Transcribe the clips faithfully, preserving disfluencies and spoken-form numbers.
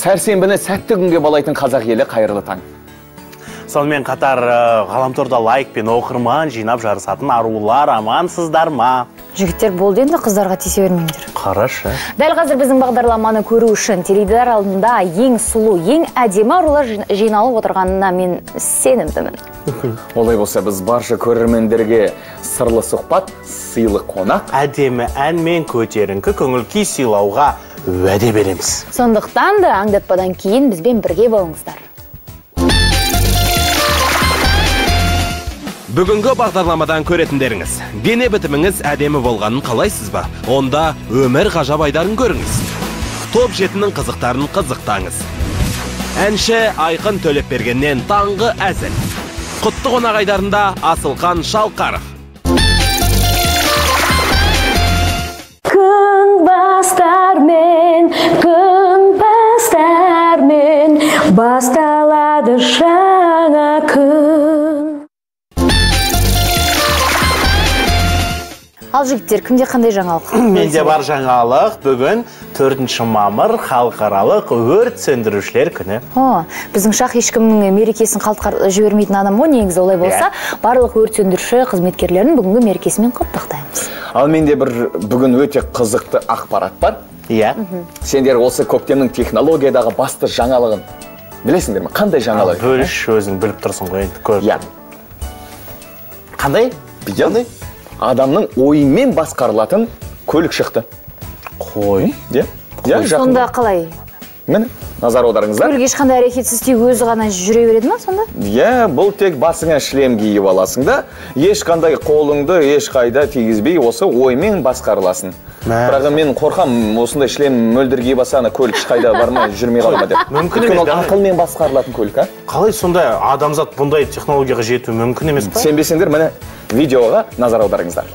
сәрсенбіні сәтті күнге балайтын қазақ елі қайырлы таң. Сонымен қатар ғаламторда лайк пен оқырман жинап жарысатын арулар амансыздар ма? Жігіттер болды енді, қыздарға тисе бермеңдер. Қарашы. Дәл қазір біздің бағдарламаны көру үшін теледидар алдында ең сұлу, ең әдемі арулар жиналып отырғанына мен сенімдімін. Олай болса біз барша көрермендерге сырлы сұхбат, сыйлы қонақ, әдемі ән мен көтеріңкі көңіл-күй сыйлауға уәде береміз. Сондықтан да аңдатпадан кейін бізбен бірге болыңыздар. Бүгінгі бағдарламадан көретіндеріңіз, дене бітіміңіз әдемі болғанын қалайсыз ба? Онда өмір ғажап айдарын көріңіз. Топ жетінің қызықтарын қызықтаңыз. Әнші Айқын Төлепбергеннен таңғы әзіл. Құтты қонақ айдарында Асылқан Шалқаров. Күн бастармен, күн бастармен, басталады жаңа күн. Ал жігіттер, кімде қандай жаңалық? Менде бар жаңалық, бүгін төртінші мамыр халықаралық өрт сөндірушілер күні. О, біздің шақ ешкімнің мерекесін қалтқар жібермейтін адам ғой, негізі олай болса, барлық өрт сөндіруші қызметкерлерін бүгінгі мерекесімен құттықтаймыз. Ал менде бір бүгін өте қызықты ақпарат бар. Иә. Сендер осы көктемнің технологиядағы басты жаңалығын білесіңдер ме? Қандай жаңалық? Бөліш өзің біліп тұрсың ғой енді көріп. Иә. Қандай? Қандай? Адамның ойымен басқарылатын көлік шықты. Қой. Иә. Сонда қалай? Міне, назар аударыңыздар. Көлік ешқандай әрекетсіз тек өзі ғана жүре береді ма сонда? Иә, бұл тек басыңа шлем киіп аласың да, ешқандай қолыңды ешқайда тигізбей осы оймен басқарыласың. Бірақ мен қорқам, осындай шлем мөлдір киіп алса, көлік ешқайда бармай жүрмей қалма деп. Мүмкін емес. Ақылмен басқарылатын көлік, а? Қалай сонда адамзат бұндай технологияға жету мүмкін емес па? Сенбесеңдер, міне видеоға назар аударыңыздар.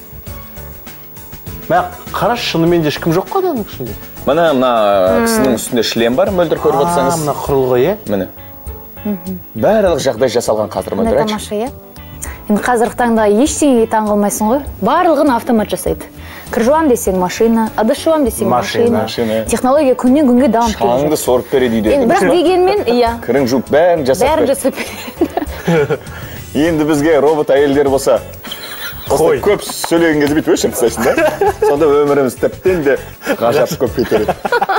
Мә, қараш, шынымен де ешкім жоқ қой оның ішінде. Міне, мына кісінің үстінде шлем бар, мөлдір көріп отырсаңыз. Мына құрылғы, е? Міне. Барлық жағдай жасалған қазір мөлдір. Тамаша, е? Енді қазіргі таңда ештеңеге таңғалмайсың ғой. Барлығын автомат жасайды. Кір жуам десең машина, ыдыс жуам десең машина. Технология күннен күнге дамып келе жатыр. Шаңды сорып береді үйде. Бірақ дегенмен, иә. Кірің жуып бәрін жасап бәрін жасап береді. Енді бізге робот әйелдер болса, қой, көп сөйлеген кезде бүйтіп өшіріп тастайсың да? Сонда өміріміз тіптен де ғажап көп кетеді.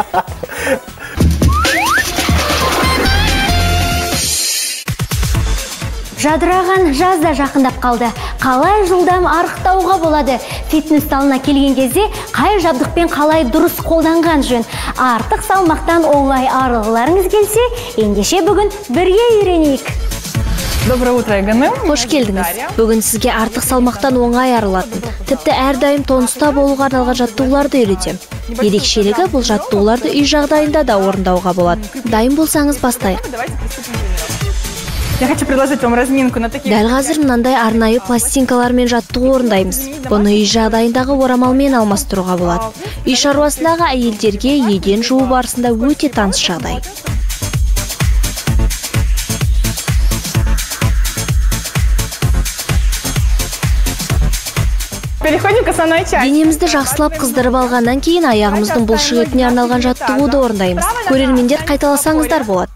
Жадыраған жаз да жақындап қалды. Қалай жылдам арықтауға болады? Фитнес залына келген кезде қай жабдықпен қалай дұрыс қолданған жөн? Артық салмақтан оңай арылғыларыңыз келсе, ендеше бүгін бірге үйренейік. Доброе утро, Айгүнім. Қош келдіңіз. Бүгін сізге артық салмақтан оңай арылатын, тіпті әрдайым тонуста болуға арналған жаттығуларды үйретем. Ерекшелігі бұл жаттығуларды үй жағдайында да орындауға болады. Дайын болсаңыз бастайық. Я хочу предложить вам разминку на таких. Дәл қазір мынандай арнайы пластинкалармен жаттығу орындаймыз. Бұны үй жағдайындағы орамалмен алмастыруға болады. Үй шаруасындағы әйелдерге еден жуу барысында өте таныс жағдай. Переходим к основной части. Денемізді жақсылап қыздырып алғаннан кейін аяғымыздың бұлшық етіне арналған жаттығуды орындаймыз. Көрермендер қайталасаңыздар болады.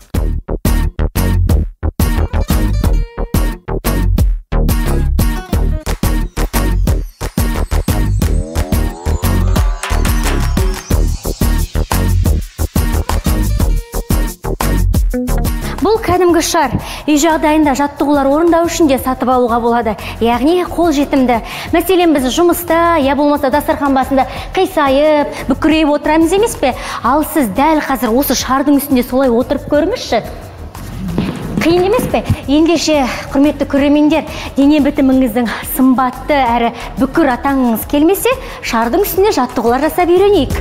Бұл кәдімгі шар. Үй жағдайында жаттығулар орындау үшін де сатып алуға болады. Яғни қол жетімді. Мәселен біз жұмыста, я болмаса дастархан басында қисайып, бүкірейіп отырамыз емес пе? Ал сіз дәл қазір осы шардың үстінде солай отырып көріңізші. Қиын емес пе? Ендеше, құрметті көрермендер, дене бітіміңіздің сымбатты әрі бүкір атаңыңыз келмесе, шардың үстінде жаттығулар жасап үйренейік.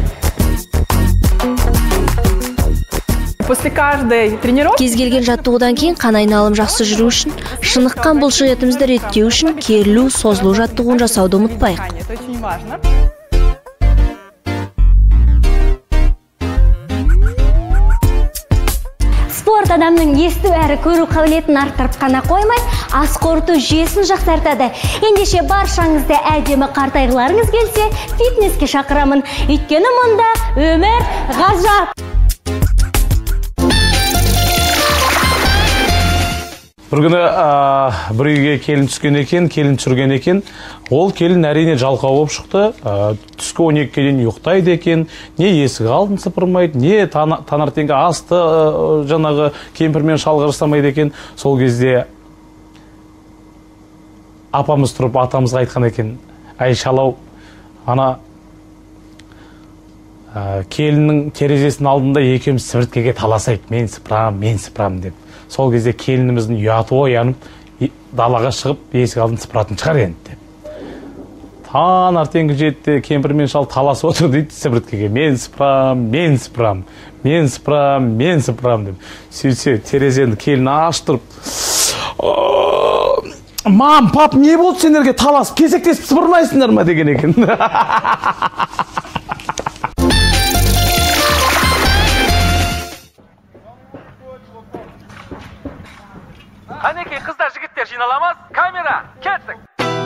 После каждой тренировки кез келген жаттығудан кейін қан айналым жақсы жүру үшін, шыныққан бұлшық етімізді реттеу үшін керілу, созылу жаттығуын жасауды ұмытпайық. это очень важно. Спорт адамның есту әрі көру қабілетін арттырып қана қоймай, ас қорыту жүйесін жақсартады. Ендеше баршаңызды әдемі қартайғыларыңыз келсе, фитнеске шақырамын. Өйткені мұнда өмір ғажап. бір күні бір үйге келін түскен екен, келін түсірген екен. Ол келін әрине жалқау болып шықты. Түскі он екіге дейін ұйықтайды екен. Не есік алдын сыпырмайды, не таңертеңгі асты жаңағы кемпірмен шалғы жасамайды екен. Сол кезде апамыз тұрып атамызға айтқан екен: "Әй шалау, ана келіннің терезесінің алдында екеуміз сібірткеге таласайды, мен сыпырам, мен сыпырам" деп. Сол кезде келініміздің ұяты оянып, далаға шығып, есік алдын сыпыратын шығар енді деп. Таңертеңгі жетті, кемпірмен шал таласып отыр дейді сібірткеге: "Мен сыпырам, мен сыпырам, мен сыпырам, мен сыпырам" деп. Сөйтсе, терезені келін аштырып: "Мам, пап, не болды сендерге таласып, кесектесіп сыпырмайсыңдар ма?" деген екен. Қанекей қыздар, жігіттер жиналамыз. Камера, кеттік.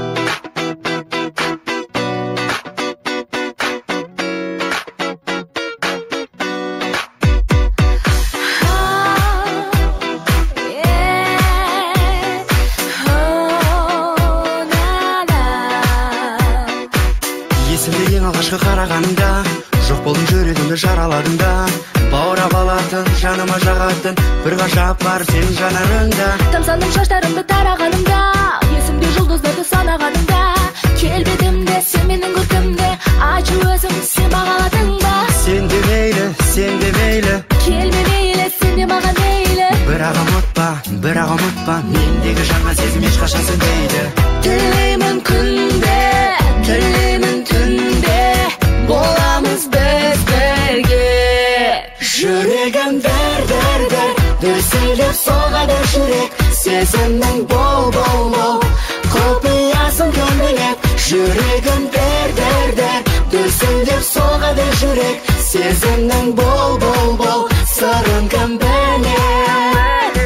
Есімде ең алғашқы қарағаныңда, жоқ болдың, жүрегімді жараладың да. Баурап алатын, жаныма жағатын бір ғажап бар сенің жанарыңда. Тамсандың шаштарымды тарағанымда, есімде жұлдыздарды санағанымда. Келбетімде, сен менің көркімде, айтшы өзің, сен бағаладың ба? Сен де мейлі, сен де мейлі, келме мейлі, сен де маған мейлі. Бірақ ұмытпа, бірақ ұмытпа, мендегі жаңа сезім ешқашан сөнбейді. Тілеймін күнде, тілеймін түнде, боламыз біз бірге. Жүрегім дәр, дәр, дәр, дүрсілдеп соғады жүрек. Сезімнің бол, бол, бол, құпиясын көмілеп. Жүрегім дәр, дәр, дәр, дүрсілдеп соғады жүрек. Сезімнің бол, бол, бол, сырын кім білер.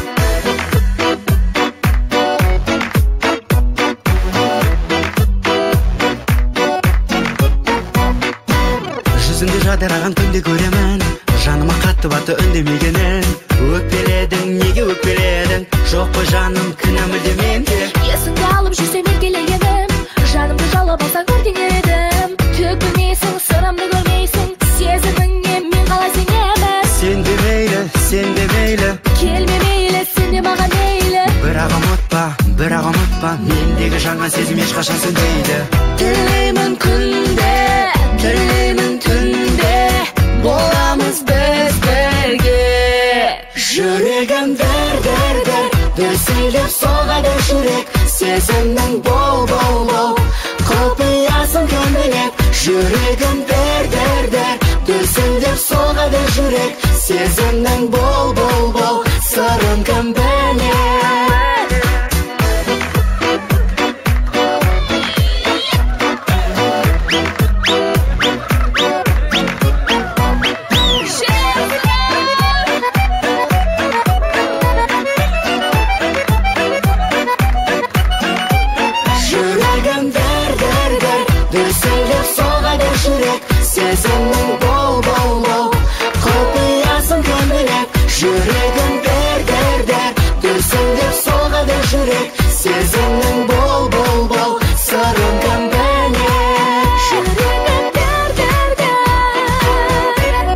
Жүзіңде жадыраған күнде көремін, жаныма қатты батты үндемегенін. Өкпеледің, неге өкпеледің? Жоқ қой жаным, кінә мүлде менде. Есіңді алып жүрсем еркелегенім, жанымды жалап алсаң өртенер едім. Түк білмейсің, сырымды көрмейсің, сезіміңе мен қалай сенемін. Сен де мейлі, сен де мейлі, келме мейлі, сен де маған мейлі. Бірақ ұмытпа, бірақ ұмытпа, мендегі жаңа сезім ешқашан сөнбейді. Тілеймін күнде, тілеймін түнде, боламыз біз бірге. Жүрегім дәр, дәр, дәр, дүрсілдеп соғады жүрек. Сезімнің бол, бол, бол, құпиясын көмілеп. Жүрегім дәр, дәр, дәр, дүрсілдеп соғады жүрек. Сезімнің бол, бол, бол, сырын кім білер. Сезімнің бол, бол, бол, құпиясын көмілеп. Жүрегім дәр, дәр, дәр, дүрсілдеп соғады жүрек. Сезімнің бол, бол, бол, сырын кім білер. Жүрегім дәр, дәр, дәр,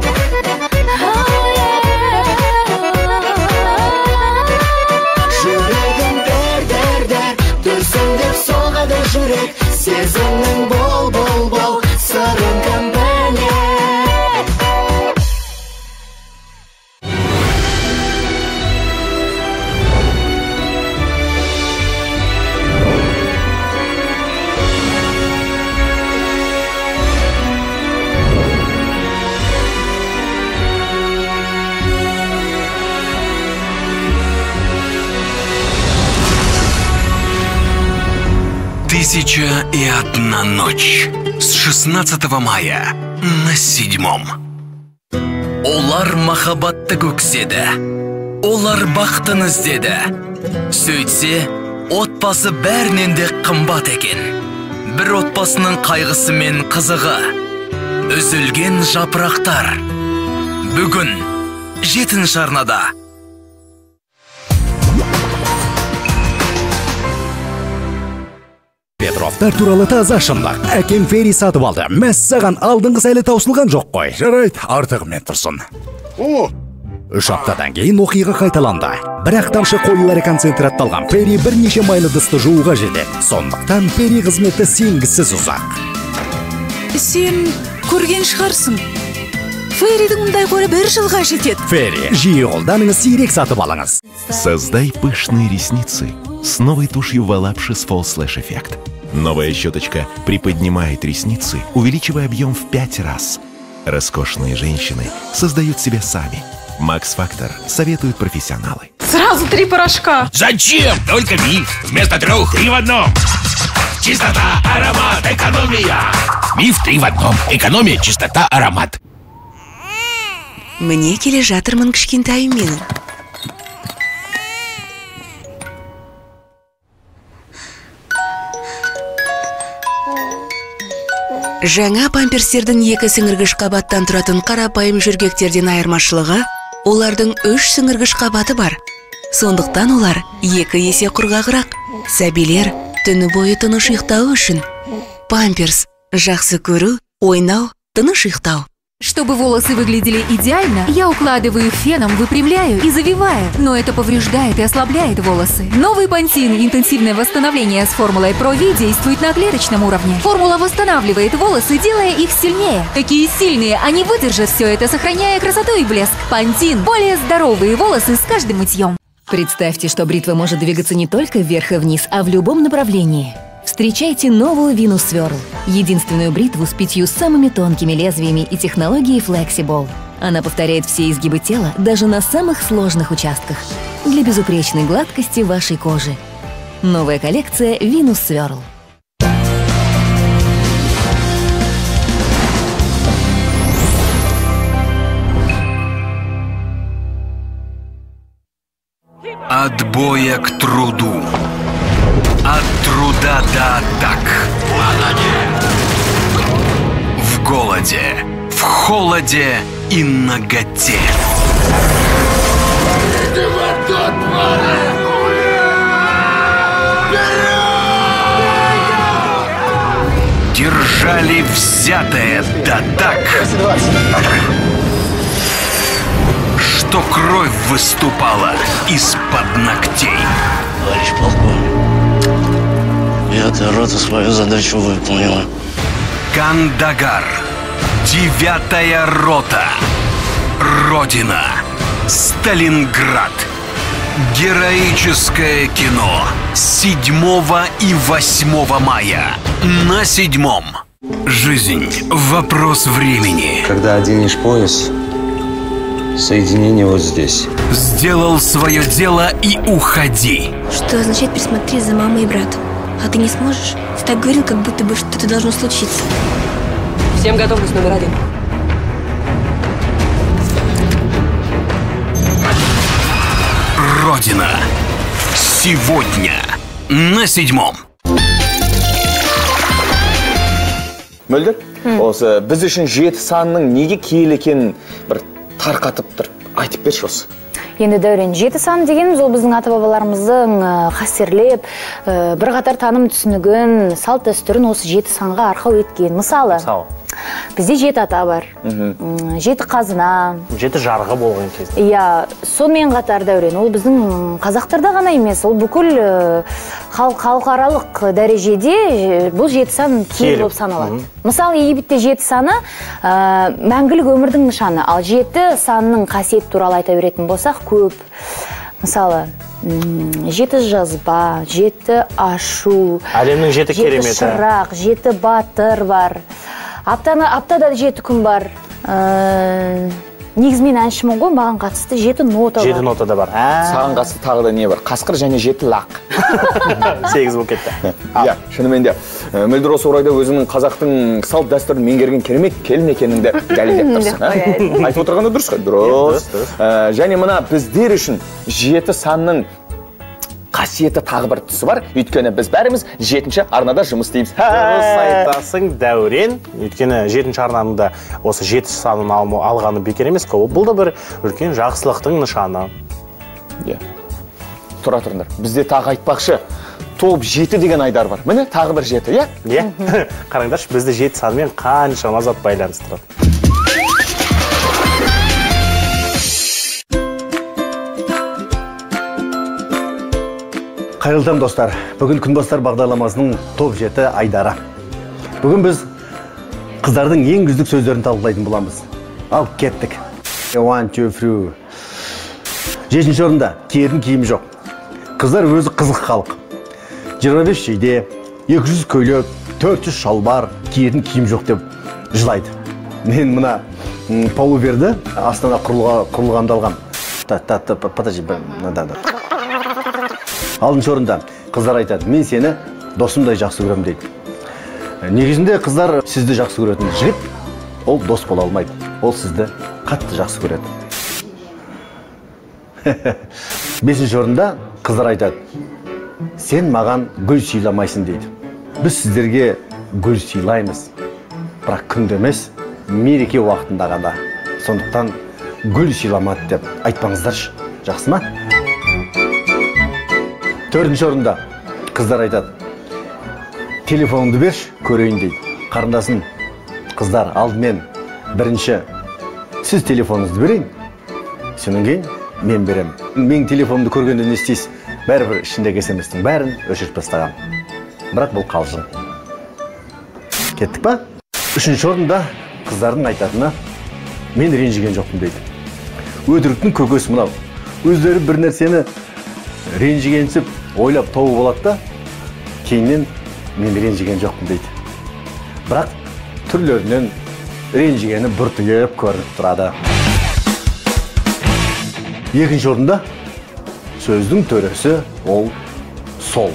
жүрегім дәр, дәр, дәр, дүрсілдеп соғады жүрек. Сезімнің бол, бол, бол, сырын кім білер. Тысяча и одна ночь с шестнадцатого мая на седьмом. Олар махаббатты көкседі, олар бақытын іздеді. Сөйтсе, отбасы бәрінен де қымбат екен. Бір отбасының қайғысы мен қызығы, үзілген жапырақтар. Бүгін жетінші арнада. шаруаптар туралы таза шындық. Әкем Ферри сатып алды. Мәссаған алдыңғысы әлі таусылған жоқ қой. Жарайды, артығымен тұрсын. О! Үш аптадан кейін оқиға қайталанды. Бірақ тамшы қоюлары концентратталған Ферри бірнеше майлы дысты жууға жетеді. Сондықтан Ферри қызметі сенгісіз ұзақ. Сен көрген шығарсың. Ферридің мұндай қоры бір жылға жетеді. Ферри, жиі қолданыңыз, сирек сатып алыңыз. Создай пышные ресницы с новой тушью Voluptuous с False Lash Effect. Новая щеточка приподнимает ресницы, увеличивая объем в пять раз. Роскошные женщины создают себя сами. Max Factor советуют профессионалы. Сразу три порошка. Зачем? Только миф. Вместо трех три в одном. Чистота, аромат, экономия. Миф три в одном. Экономия, чистота, аромат. Мне келе жатырмын кішкентайым менің. Жаңа памперстердің екі сіңіргіш қабаттан тұратын қарапайым жүргектерден айырмашылығы, олардың үш сіңіргіш қабаты бар. Сондықтан олар екі есе құрғағырақ. Сәбилер түні бойы тыныш ұйықтау үшін. Памперс жақсы көру, ойнау, тыныш ұйықтау. Чтобы волосы выглядели идеально, я укладываю феном, выпрямляю и завиваю, но это повреждает и ослабляет волосы. Новый Пантин интенсивное восстановление с формулой Pro-V действует на клеточном уровне. Формула восстанавливает волосы, делая их сильнее. Такие сильные, они выдержат все это, сохраняя красоту и блеск. Пантин – более здоровые волосы с каждым мытьем. Представьте, что бритва может двигаться не только вверх и вниз, а в любом направлении. Встречайте новую Venus Swirl. Единственную бритву с пятью самыми тонкими лезвиями и технологией Flexible. Она повторяет все изгибы тела даже на самых сложных участках. Для безупречной гладкости вашей кожи. Новая коллекция Venus Swirl. От боя к труду. От труда до атак. В голоде, в холоде и наготе. Держали взятое да так, что кровь выступала из-под ногтей. Товарищ полковник, девятая рота свою задачу выполнила. Кандагар. Девятая рота. Родина. Сталинград. Героическое кино. седьмого и восьмого мая. На седьмом. Жизнь. Вопрос времени. Когда оденешь пояс, соединение вот здесь. Сделал свое дело и уходи. Что означает присмотреть за мамой и братом? А ты не сможешь? Ты так говорил, как будто бы что-то должно случиться. Всем готовность номер один. Родина. Сегодня. На седьмом. Мөлдір, осы біз үшін жеті санның неге киелі екенін бір тарқатып тұрып айтып берші осы. Енді Дәурен, жеті сан дегеніміз ол біздің ата-бабаларымыздың қастерлеп, бір қатар таным түсінігін, салт дәстүрін осы жеті санға арқау еткен. Мысалы, бізде жеті ата бар, жеті қазына, жеті жарғы болған кезде. Иә, сонымен қатар Дәурен, ол біздің қазақтарда ғана емес, ол бүкіл халықаралық дәрежеде бұл жеті сан киелі болып саналады. Мысалы, Египетте жеті саны мәңгілік өмірдің нышаны, ал жеті санның қасиеті туралы айта беретін болсақ көп. Мысалы, жеті жазба, жеті ашу, әлемнің жеті кереметі, жеті шырақ, жеті батыр бар. Аптада жеті күн бар. Негіз мен әншімін ғой, маған қатысты жеті нота бар. Жеті нота да бар. Саған қатысты тағы да не бар? Қасқыр және жеті лақ. Сегіз болып кетті. Иә, шынымен де. Мөлдір осы орайда өзінің қазақтың салт дәстүрін меңгерген керемет келін екеніңді дәлелдеп тұрсың. Айтып отырғаны дұрыс қой? Дұрыс. Және мына біздер үшін жеті санның қасиеті тағы бір тұсы бар. Өйткені біз бәріміз жетінші арнада жұмыс істейміз. Дұрыс айтасың, Дәурен. Өйткені жетінші арнаның да осы жеті санын алғаны бекер емес қой. Бұл да бір үлкен жақсылықтың нышаны. Тұра тұрыңдар. Бізде тағы айтпақшы, топ жеті деген айдар бар. Міне, тағы бір жеті, иә? Иә. Қараңдаршы, бізді жеті санымен қаншама зат байланыстырады. Қайырлы таң достар. Бүгін Күнбастар бағдарламасының топ жеті айдары. Бүгін біз қыздардың ең үздік сөздерін талқылайтын боламыз. Ал кеттік. One, two, three. Жетінші орында киетін киімі жоқ. Қыздар өзі қызық халық. жиырма бес жейде, екі жүз көйлек, төрт жүз шалбар, киетін киім жоқ деп жылайды. Мен мына Паулу Верді Астана құрылғанды алғам. Подожди, надо. Алтыншы орында қыздар айтады, мен сені досымдай жақсы көрем дейді. Негізінде қыздар сізді жақсы көретін жігіт, ол дос бола алмайды. Ол сізді қатты жақсы көреді. Бесінші орында қыздар айтады, сен маған гүл сыйламайсың дейді. Біз сіздерге гүл сыйлаймыз, бірақ күнде емес, мереке уақытында ғана. Сондықтан гүл сыйламады деп айтпаңыздаршы, жақсы ма? Төртінші орында қыздар айтады, телефоныңды берші, көрейін дейді. Қарындасын, қыздар алдымен бірінші сіз телефоныңызды берейін, содан кейін мен берем. Мен телефонымды көргенде не істейсіз? Бәрібір ішіндегі смс-тің бәрін өшіріп тастаған. Бірақ бұл қалжың. Кеттік па? Үшінші орында қыздардың айтатыны, мен ренжіген жоқпын дейді. Өтіріктің көкесі мынау. Өздері бір нәрсені ренжігенсіп ойлап тауып болады да, кейіннен мен ренжіген жоқпын дейді. Бірақ түрлерінен ренжігені бүртігіп көрініп тұрады. Екінші орында сөздің төресі ол сол.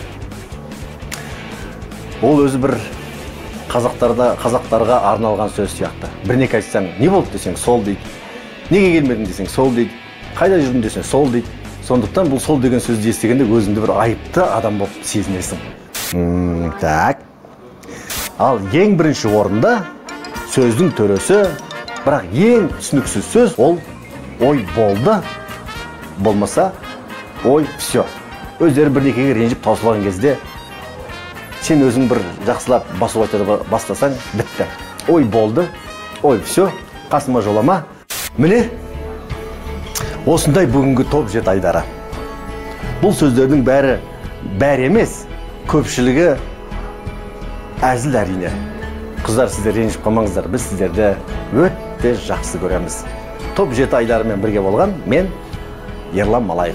Ол өзі бір қазақтарға арналған сөз сияқты. Бірнеке айтсаң, не болды десең, сол дейді. Неге келмедің десең, сол дейді. Қайда жүрдің десең, сол дейді. Сондықтан бұл сол деген сөзді естігенде өзіңді бір айыпты адам болып сезінесің. Так. Ал ең бірінші орында сөздің төресі, бірақ ең түсініксіз сөз ол ой болды, болмаса ой все. Өздері бірнекеге ренжіп таусылған кезде сен өзің бір жақсылап басу айтады бастасаң, бітті. Ой болды, ой все, қасыма жолама. Міне, осындай бүгінгі топ жеті айдары. Бұл сөздердің бәрі бәрі емес, көпшілігі әзіл әрине. Қыздар, сіздер ренжіп қалмаңыздар, біз сіздерді өте жақсы көреміз. Топ жеті айдарымен бірге болған мен Ерлан Малаев.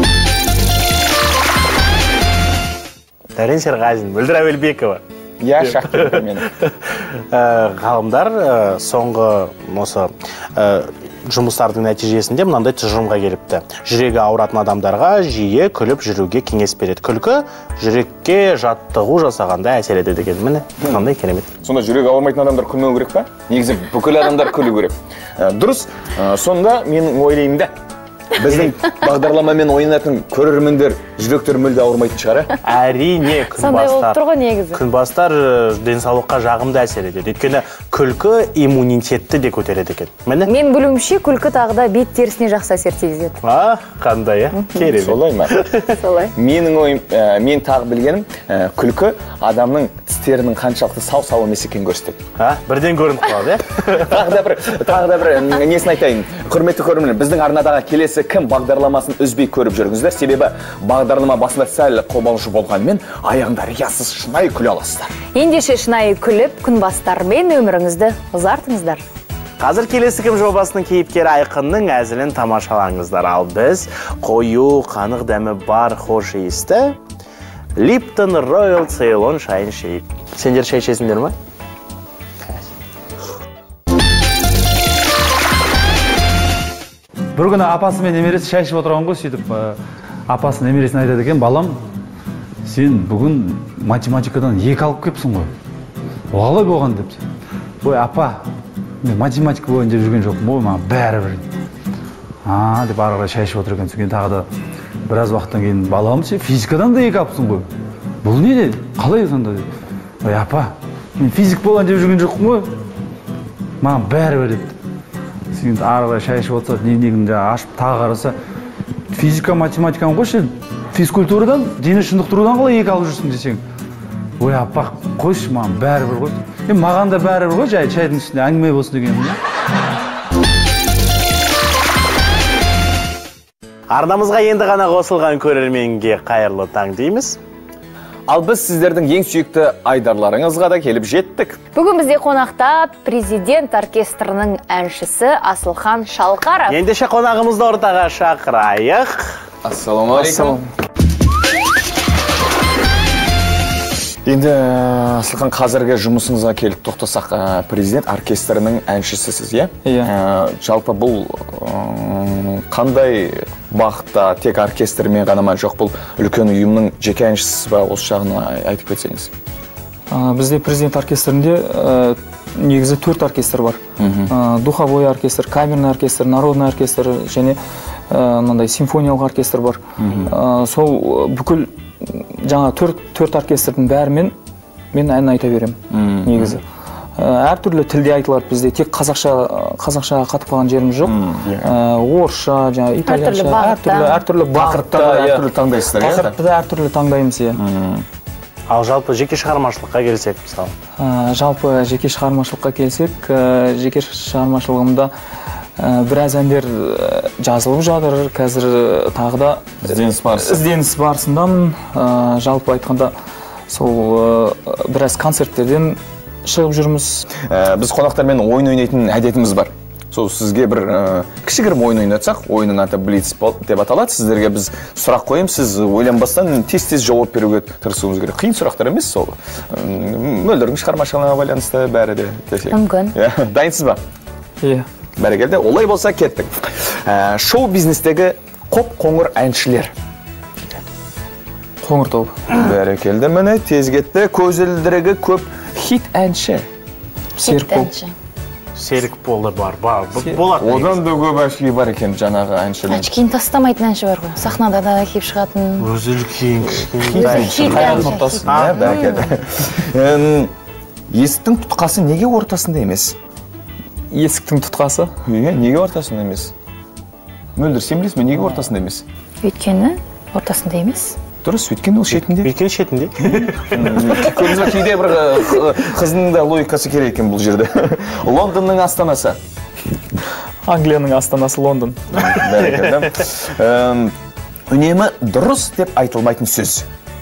Дәрен Серғазин, Мөлдір Әуелбекова. Я шақырды мені. Ғалымдар соңғы осы жұмыстардың нәтижесінде мынандай тұжырымға келіпті. Жүрегі ауыратын адамдарға жиі күліп жүруге кеңес береді. Күлкі жүрекке жаттығу жасағанда әсер етеді деген. Міне, қандай керемет. Сонда жүрегі ауырмайтын адамдар күлмеу керек па? Негізі бүкіл адамдар күлу керек. Дұрыс. Сонда мен ойлаймын да, біздің бағдарламамен ойнатын көрермендер жүректер мүлде ауырмайтын шығар. Әрине, Күнбастар. Күнбастар денсаулыққа жағымды әсер етеді. Өйткені күлкі иммунитетті де көтереді екен. Мен білуімше күлкі тағы да бет терісіне жақсы әсер тигізеді. А, қандай, керемет. Солай ма? Солай. Менің ойым, мен тағы білгенім, күлкі адамның тістерінің қаншалықты сау-сау емес екенін көрсетеді. Бірден көрініп қалады, е? Тағы да бір, тағы да бір несін айтайын. Құрметті көрермендер, біздің арнадағы келесі кім бағдарламасын үзбей көріп жүріңіздер. Себебі бағдарлама басында сәл қобалжу болғанымен аяғында риясыз шынайы күле аласыздар. Ендеше шынайы күліп, Күнбастармен өміріңізді ұзартыңыздар. Қазір келесі кім жобасының кейіпкері Айқынның әзілін тамашалаңыздар. Ал біз қою, қанық дәмі бар хош иісті Lipton Royal Ceylon шайын ішейік. Сендер шай ішесіңдер ме? Бір күні апасы мен немересі шай ішіп отырған ғой, сөйтіп апасы немересіне айтады екен, балам, сен бүгін математикадан екі алып кепсің ғой. Олай болған деп. Ой, апа, мен математика бойын деп жүрген жоқпын ғой, маған бәрібір. А, деп ары қарай шай ішіп отыр екен. Содан тағы да біраз уақыттан кейін, балам, сен физикадан да екі алыпсың ғой. Бұл не деді? Қалай сонда деп. Ой, апа, мен физик болған деп жүрген жоқпын ғой. Маған бәрібір деп. Ары қарай шай ішіп отырса, дневнигімді ашып тағы қараса, физика, математиканы қойшы, физкультурадан, дене шынықтырудан қалай екі алып жүрсің десең. Ой, аппақ, қойшы, маған бәрібір ғой. Е, маған да бәрібір ғой, жай шайдың үстінде әңгіме болсын дегенім. Арнамызға енді ғана қосылған көрерменге қайырлы таң дейміз. Ал біз сіздердің ең сүйікті айдарларыңызға да келіп жеттік. Бүгін бізде қонақта президент оркестрінің әншісі Асылхан Шалқаров. Ендеше қонағымызды ортаға шақырайық. Ассаламалейкум. Енді Асылхан, қазіргі жұмысыңызға келіп тоқтасақ, президент оркестрінің әншісісіз, е? Жалпы бұл қандай бағытта, тек оркестрмен ғана ма, жоқ бұл үлкен ұйымның жеке әншісі ба, осы жағын айтып кетсеңіз? Бізде президент оркестрінде негізі төрт оркестр бар. Духовой оркестр, камерный оркестр, народный оркестр және мынандай симфониялық оркестр бар. Сол бүкіл жаңа төрт оркестрдің бәрімен мен ән айта берем негізі. Әртүрлі тілде айтылады бізде, тек қазақша қатып қалған жеріміз жоқ. Орысша, итальянша, әртүрлі бақытта әртүрлі таңдайсыздар. Бақытты да әртүрлі таңдаймыз. Ал жалпы жеке шығармашылыққа келсек, мысалы? Жалпы жеке шығармашылыққа келсек, жеке шығармашылығымда біраз әндер жазылып жатыр, қазір тағы да ізденіс барысындамын. Жалпы айтқанда сол біраз концерттерден шығып жүрміз. Біз қонақтармен ойын ойнайтын әдетіміз бар. Сол сізге бір кішігірім ойын ойнатсақ, ойынның аты блиц деп аталады. Сіздерге біз сұрақ қойым, сіз ойланбастан тез-тез жауап беруге тырысуыңыз керек. Қиын сұрақтар емес сол. Мөлдірдің шығармашылығына байланысты бәрі де. Мүмкін. Дайынсыз ба? Иә. Бәрекелді, олай болса кеттік. Шоу-бизнестегі қоп-қоңыр әншілер. Қоңыр тобы. Бәрекелді, міне тез кетті. Көзілдірігі көп хит әнші. Серік әнші. Серік болы бар. Одан да көп әнші бар екен жаңағы әншінің. Кейін тастамайтын әнші бар ғой. Сахнада да киіп шығатын. Өзіл кейін Есіктің тұтқасы неге ортасында емес? Есіктің тұтқасы? Неге ортасында емес? Мөлдір, сен білесің бе, неге ортасында емес? Өйткені ортасында емес. Дұрыс, өйткені ол шетінде. Өйткені шетінде. Көріңіз бе, кейде бір қыздың да логикасы керек екен бұл жерде. Лондонның астанасы. Англияның астанасы Лондон. Үнемі дұрыс деп айтылмайтын сөз.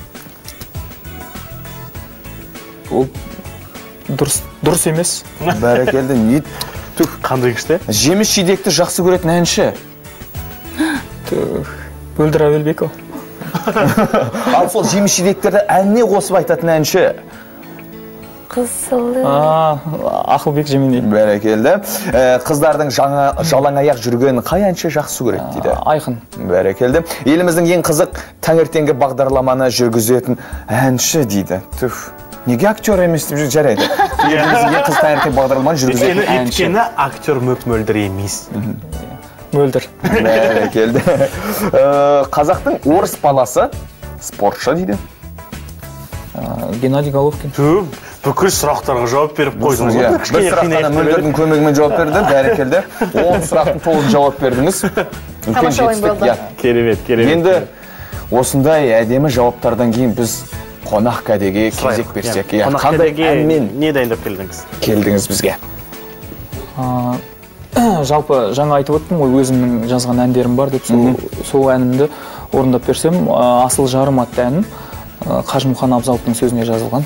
Ол дұрыс емес. Бәрекелді, не түк. Қандай күшті? Жеміс жидекті жақсы көретін әнші. Мөлдір Әуелбекова. Ал сол жеміс жидектерді әніне қосып айтатын әнші. Қызылы. Ақылбек Жеменей. Бәрекелді. Қыздардың жалаң аяқ жүрген қай әнші жақсы көреді дейді? Айқын. Бәрекелді. Еліміздің ең қызық таңертеңгі бағдарламаны жүргізетін әнші дейді. Түф. Неге актер емес деп жарайды? Еліміздің ең қыз таңертең бағдарламаны жүргізетін әнші. Өйткені актер мөп-мөлдір емес. Мөлдір. Бәрекелді. Қазақтың орыс баласы спортшы дейді. Геннадий Головкин. Бүкіл сұрақтарға жауап беріп қойдыңыз. Бір сұрақтана Мөлдірдің көмегімен жауап берді, бәрекелді. он сұрақтың толығын жауап бердіңіз. Үлкен жетістік. Керемет, керемет. Енді осындай әдемі жауаптардан кейін біз қонақ кәдеге кезек берсек. Қонақ кәдеге не дайындап келдіңіз? Келдіңіз бізге. Жалпы жаңа айтып өттім ғой, өзімнің жазған әндерім бар деп, сол әнімді орындап берсем, Асыл жарым атты әнім Қажымұқан Абзаловтың сөзіне жазылған.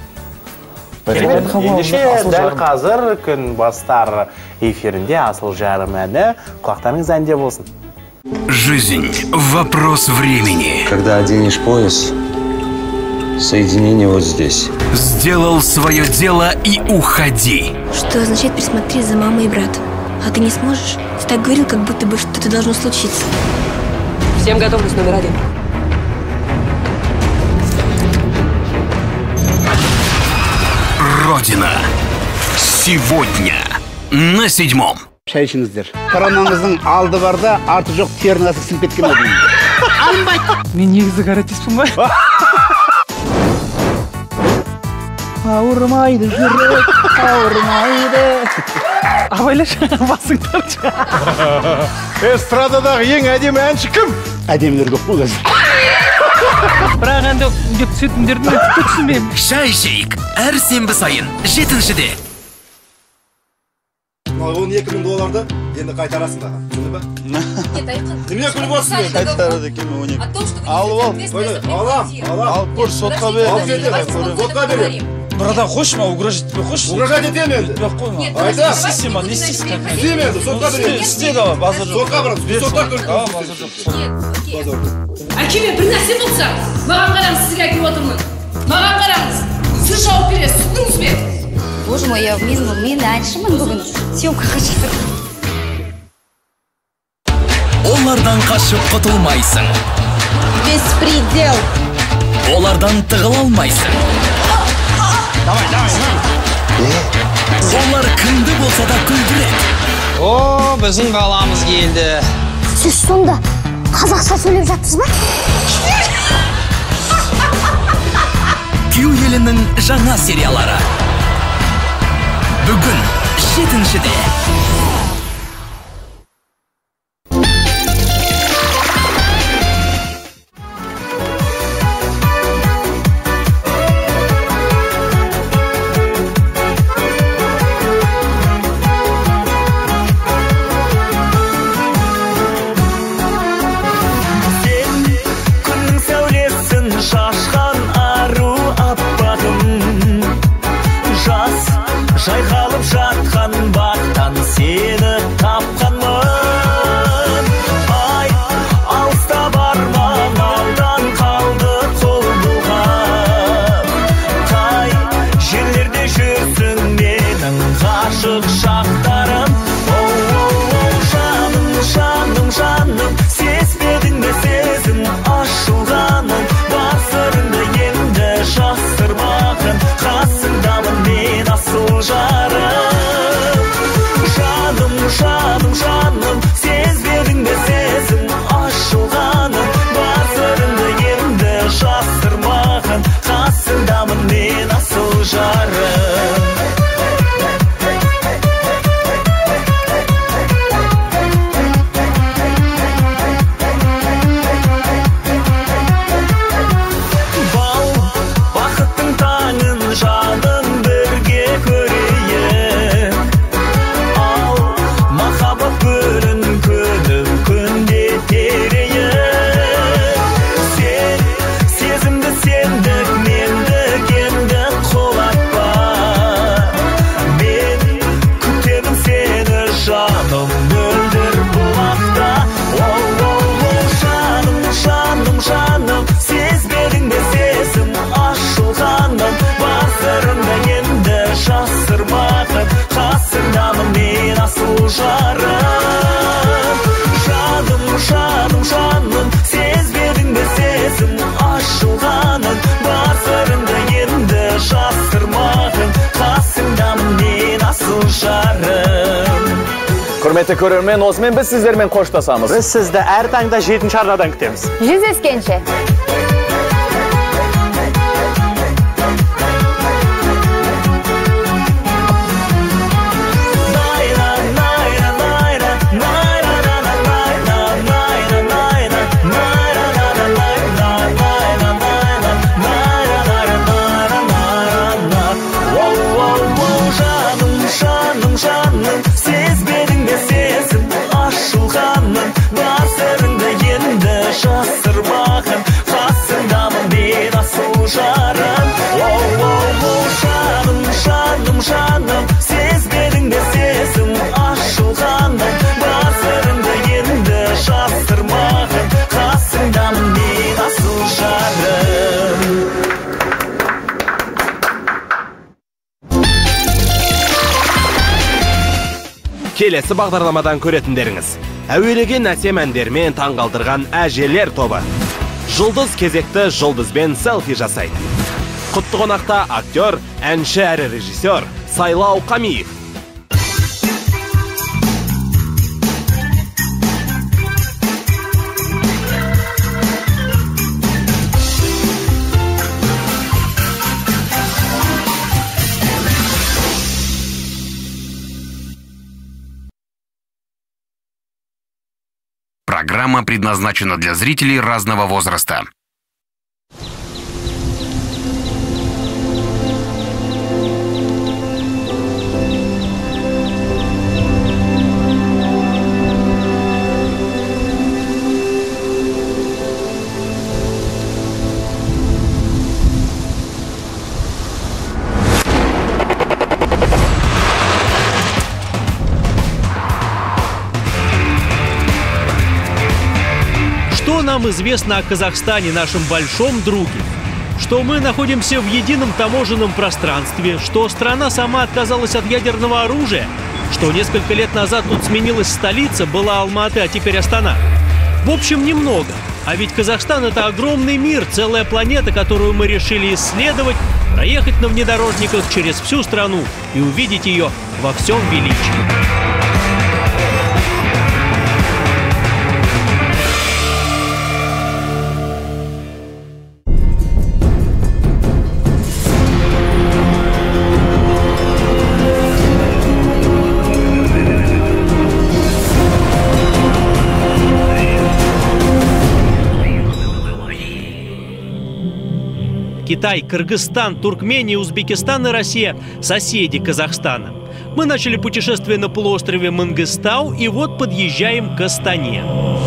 Ендеше дәл қазір күн бастар эфирінде Асыл жарым әні құлақтарыңыз әнде болсын. Жизнь – вопрос времени. Когда оденешь пояс, соединение вот здесь. Сделал свое дело и уходи. Что означает присмотреть за мамой и братом? А ты не сможешь? Ты так говорил, как будто бы что-то должно случиться. Всем готовность номер один. Родина. Сегодня на седьмом. Шай ішіңіздер. Коронаңыздың алды барда, арты жоқ терін асы сіліп кеткен өдейін. Мен негізі каратиспін ба? Ауырмайды жүрек, ауырмайды. Абайлашы, басың тарчы. Эстрададағы ең әдемі әнші кім? Әдемілер көп бұл қазір. деп түсетіндерді мен тіпті түсінбеймін. Шай ішейік әр сенбі сайын жетіншіде. он екі мың долларды енді қайтарасың дағы. Түсінді ба? Немене күліп отырсың? Қайтарады екен он екі. Алып ал. Алам, алам. Алып көр, сотқа берем. Сотқа берем. Братан, қойшы ма, угрожать етпей қойшы. Угрожать етем енді. Етпей қойма. Айта. Не істейсің ба, не істейсің? Істейм енді, сотқа берем. Істе давай, базар жоқ. Сотқа барамыз, сотқа көріп. Базар жоқ. Әкеме бір нәрсе болса, маған қараңыз, сізге әкеп отырмын. Маған қараңыз, сіз жауап бересіз, түсіндіңіз бе? Боже мой, я мен мен әншімін бүгін. Съемкаға шықтық. Олардан қашып құтылмайсың. Беспредел. Олардан тығыла алмайсың. Давай, давай. Олар кімді болса да күлдіреді. О, біздің қаламыз келді. Сіз сонда қазақша сөйлеп жатсыз ба? Күйеу елінің жаңа сериялары. Бүгін жетіншіде. Жайқалып жатқан бақтан сені тапқанмын. Ай, алыста барман алдан қалды қол бұлғап. Қай жерлерде жүрсің менің ғашық шақтарым. Оу-оу-оу, жаным, жаным, жаным, сезбедің бе сезім ашылғанын. Бар сырыңды енді жасырмағын, қасыңдамын мен асыл жарым. Жаным, жаным, жаным, сезбедің бе сезім ашылғанын. Бар сырыңды енді жасырмағын, қасыңдамын мен асыл жарым. Құрметті көрермен, осымен біз сіздермен қоштасамыз. Біз сізді әр таңда жетінші арнадан күтеміз. Жүздескенше. Жасырмағын, қасыңдамын мен асыл жарым. Оу-оу-оу, жаным, жаным, жаным, сезбедің бе сезім ашылғанын. Бар сырыңды енді жасырмағын, қасыңдамын мен асыл жарым. Келесі бағдарламадан көретіндеріңіз: әуелеген әсем әндермен таңғалдырған әжелер тобы. Жұлдыз кезекті жұлдызбен селфи жасайды. Құтты қонақта актер, әнші әрі режиссер Сайлау Қамиев. Программа предназначена для зрителей разного возраста. нам известно о Казахстане, нашем большом друге? Что мы находимся в едином таможенном пространстве, что страна сама отказалась от ядерного оружия, что несколько лет назад тут сменилась столица, была Алматы, а теперь Астана. В общем, немного. А ведь Казахстан — это огромный мир, целая планета, которую мы решили исследовать, проехать на внедорожниках через всю страну и увидеть ее во всем величии. Китай, Кыргызстан, Туркмения, Узбекистан и Россия – соседи Казахстана. Мы начали путешествие на полуострове Мангыстау и вот подъезжаем к Астане.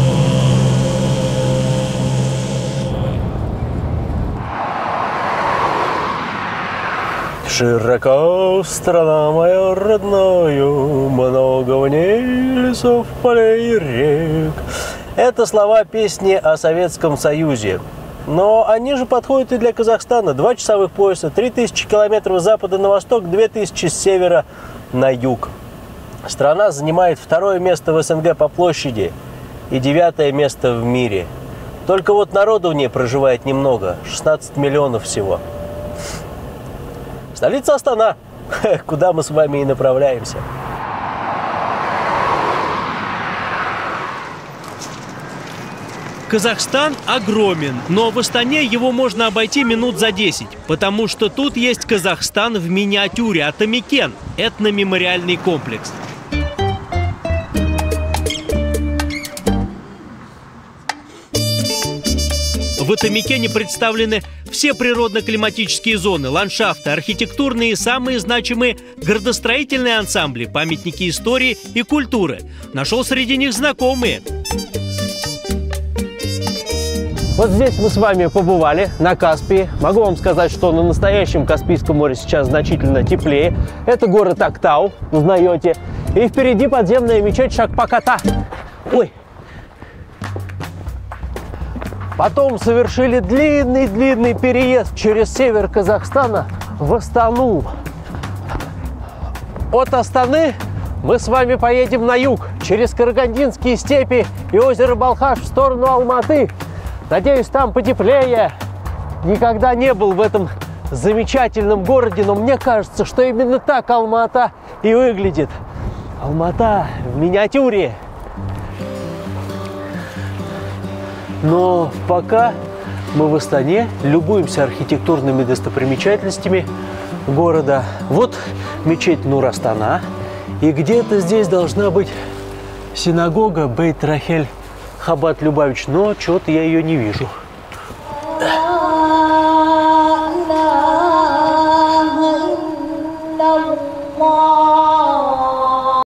Широко страна моя родною, много в ней лесов, полей и рек. Это слова песни о Советском Союзе. Но они же подходят и для Казахстана. Два часовых пояса, три тысячи километров с запада на восток, две тысячи с севера на юг. Страна занимает второе место в СНГ по площади и девятое место в мире. Только вот народу в ней проживает немного, шестнадцать миллионов всего. Столица Астана, куда мы с вами и направляемся. Казахстан огромен, но в Астане его можно обойти минут за десять, потому что тут есть Казахстан в миниатюре, Атамекен, этномемориальный комплекс. В Атамекене представлены все природно-климатические зоны, ландшафты, архитектурные и самые значимые градостроительные ансамбли, памятники истории и культуры. Нашел среди них знакомые. Вот здесь мы с вами побывали, на Каспии. Могу вам сказать, что на настоящем Каспийском море сейчас значительно теплее. Это город Актау, узнаете. И впереди подземная мечеть Шакпаката. Ой. Потом совершили длинный-длинный переезд через север Казахстана в Астану. От Астаны мы с вами поедем на юг, через Карагандинские степи и озеро Балхаш в сторону Алматы. Надеюсь, там потеплее. Никогда не был в этом замечательном городе, но мне кажется, что именно так Алмата и выглядит. Алмата в миниатюре. Но пока мы в Астане любуемся архитектурными достопримечательностями города. Вот мечеть Нур-Астана. И где-то здесь должна быть синагога Бейт Рахель Хабат Любавич, но что-то я ее не вижу.